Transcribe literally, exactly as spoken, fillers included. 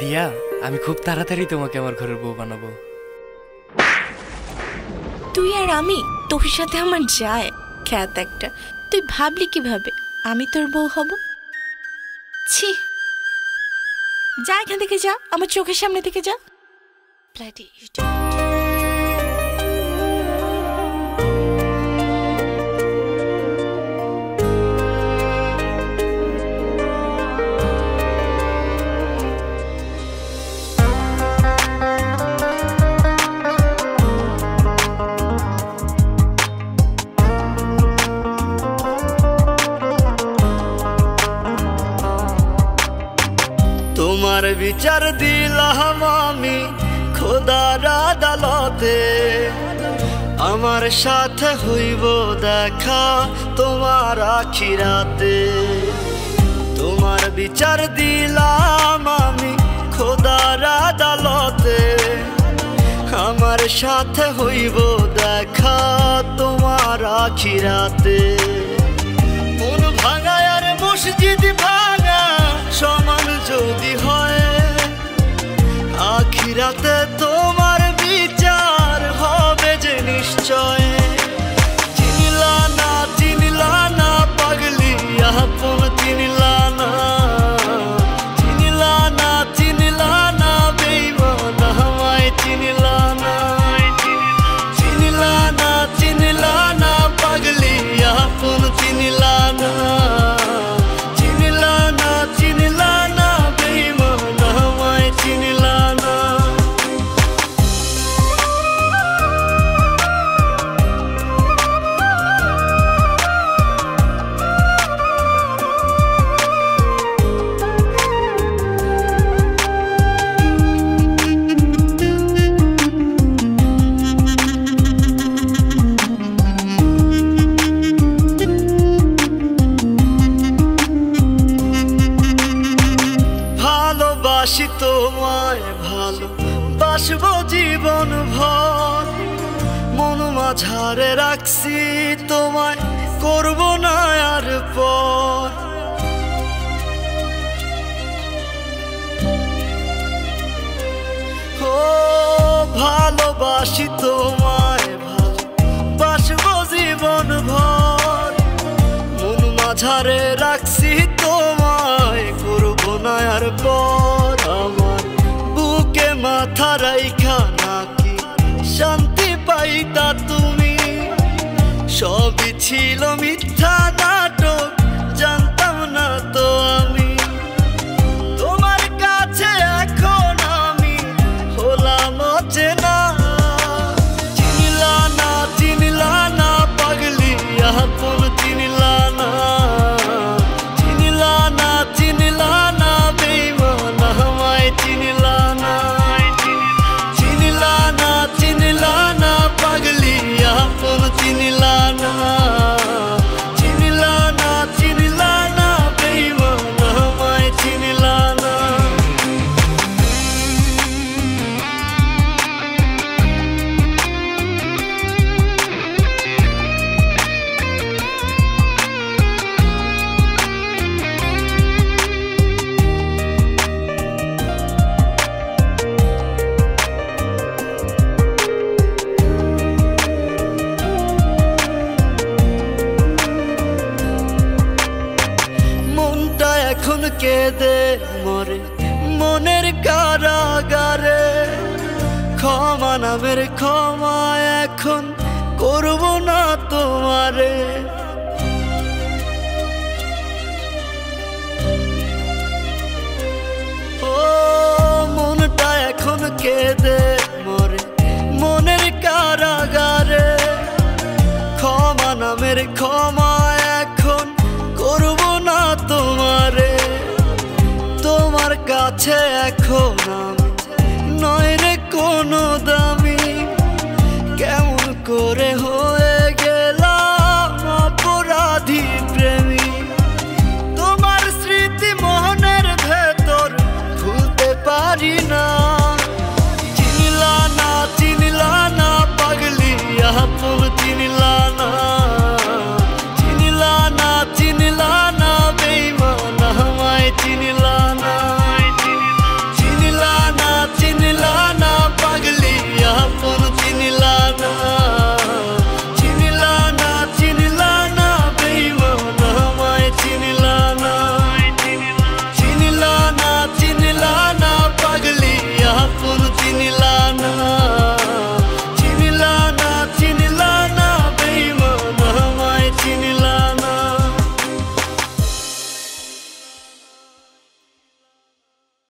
দিয়া আমি খুব তাড়াতাড়ি তোমাকে আমার ঘরের বউ বানাবো। তুই আর আমি, তোর সাথে আমার যায় খ্যাত একটা। তুই ভাবলি কিভাবে আমি তোর বউ হব? ছি, যা এখান থেকে যা, আমার চোখের সামনে থেকে যা। তোমার বিচার দিলাম আমি খোদার আদালতে, আমার সাথে হইব দেখা তোমার আখিরাতে। তোমার বিচার দিলাম আমি খোদার আদালতে, আমার সাথে হইব দেখা তোমার আখিরাতে। মন ভাঙা আর মসজিদ ভাঙা সমান যদি হয়, আখিরাতে তোমার বিচার হবে যে নিশ্চয়। চিনলা না চিনলা না পাগলি আপন চিনলা না, চিনলা না চিনলা না বেঈমান আমায় চিনলা না, চিনলা না চিনলা না পাগলি আপন চিনলা না, চিনলা না চিনলা না বেঈমান আমায় চিনলা না। ভালোবাসি তোমায় ভালোবাসবো জীবন ভর, মন মাঝারে রাখছি তোমায় করব না আর পর। ও ভালোবাসি তোমায় ভালোবাসবো জীবন ভর, মন মাঝারে রাখছি তোমায় করব না আর পর। আমার বুকে মাথা রাইখা নাকি শান্তি পাইতা তুমি, সবই ছিল মিথ্যা নাটক জানতাম না তো আমি। তোমার কাছে এখন আমি হলাম অচেনা, চিনলা না চিনলা না পাগলি আপন চিনলা না, চিনলা না চিনলা না বেঈমান আমায় চিনলা না, চিনলা না চিনলা না পাগলি আপন চিনলা না, চিনলা না চিনলা না বেঈমান আমায় চিনলা না। মনটা এখন কেঁদে মরে মনের কারাগারে, ক্ষমা নামের ক্ষমা এখন করব না তোমারে। ও মনটা এখন কেঁদে মরে মনের কারাগারে, ক্ষমা নামের ক্ষমা এখন করব না তোমারে। তোমার কাছে এখন আমি নয় রে কোনো দাম,